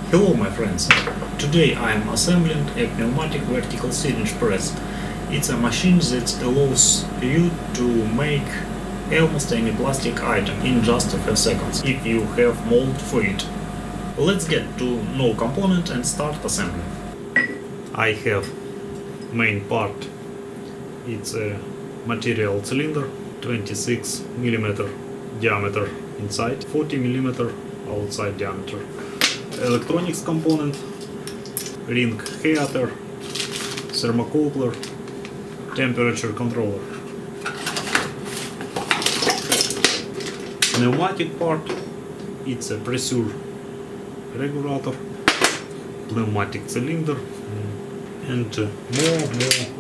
Hello my friends, today I am assembling a pneumatic vertical syringe press. It's a machine that allows you to make almost any plastic item in just a few seconds, if you have mold for it. Let's get to know component and start assembling. I have main part. It's a material cylinder, 26 mm diameter inside, 40 mm outside diameter. Electronics component, ring heater, thermocoupler, temperature controller. Pneumatic part, it's a pressure regulator, pneumatic cylinder, and more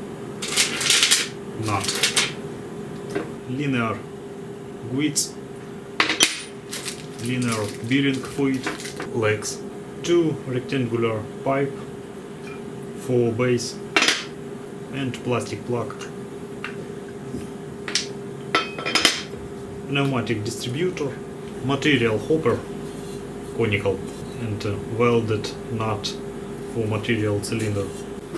nut. Linear width, linear bearing fluid, legs, 2 rectangular pipe, 4 base, and plastic plug. Pneumatic distributor, material hopper, conical, and welded nut for material cylinder.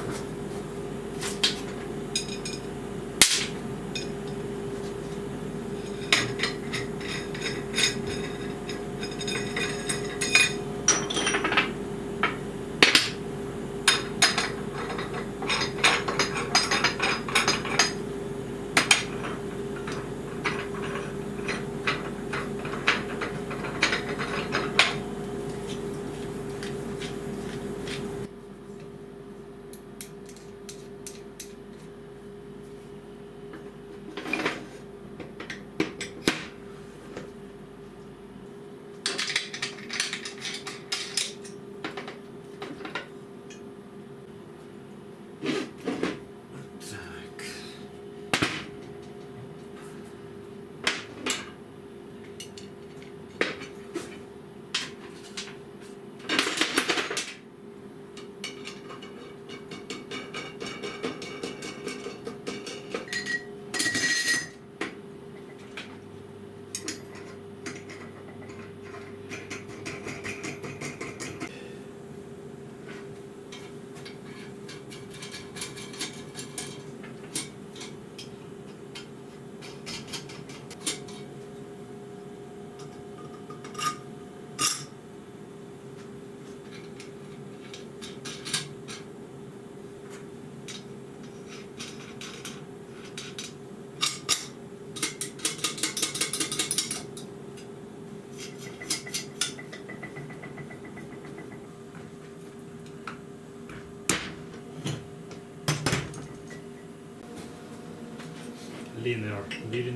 Linear bearing,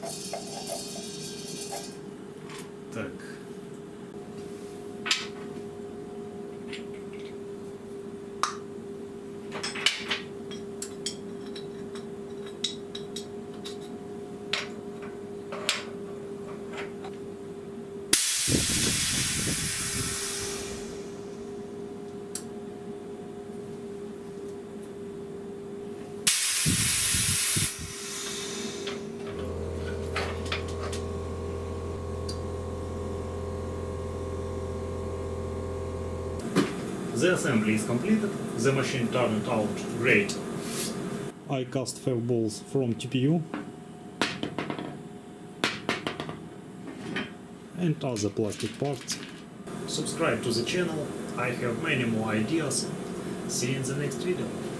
Так. The assembly is completed, the machine turned out great. I cast 5 balls from TPU and other plastic parts. Subscribe to the channel, I have many more ideas. See you in the next video.